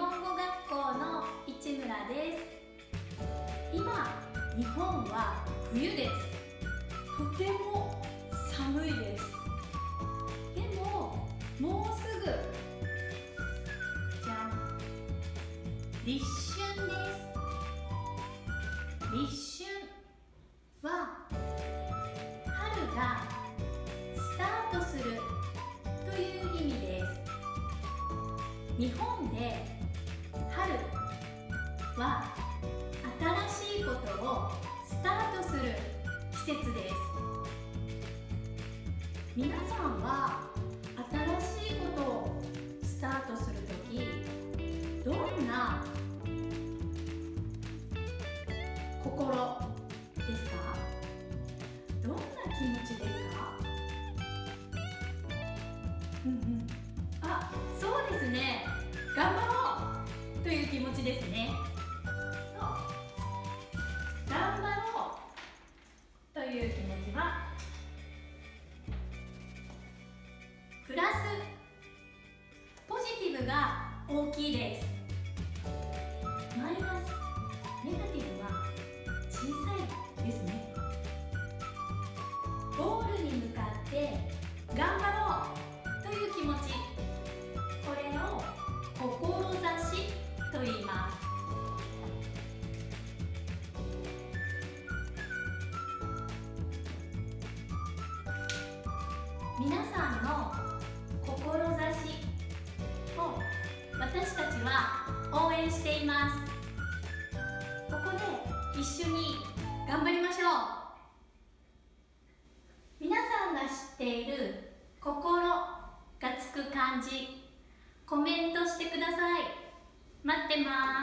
本語学校の市村です。今、日本は冬です。とても寒いです。でも、もうすぐじゃん、立春です。立春は春がスタートするという意味です。日本で春は新しいことをスタートする季節です。皆さんは新しいことをスタートするとき、どんな心ですか？どんな気持ちですか？あ、そうですね。頑張ろうという気持ちですね。頑張ろうという気持ちはプラスポジティブが大きいです。マイナスネガティブは小さいですね。ゴールに向かって頑張ろうという気持ち、これを志と言います。皆さんの志を私たちは応援しています。ここで一緒に頑張りましょう。皆さんが知っている心がつく漢字、コメントしてください。待ってます。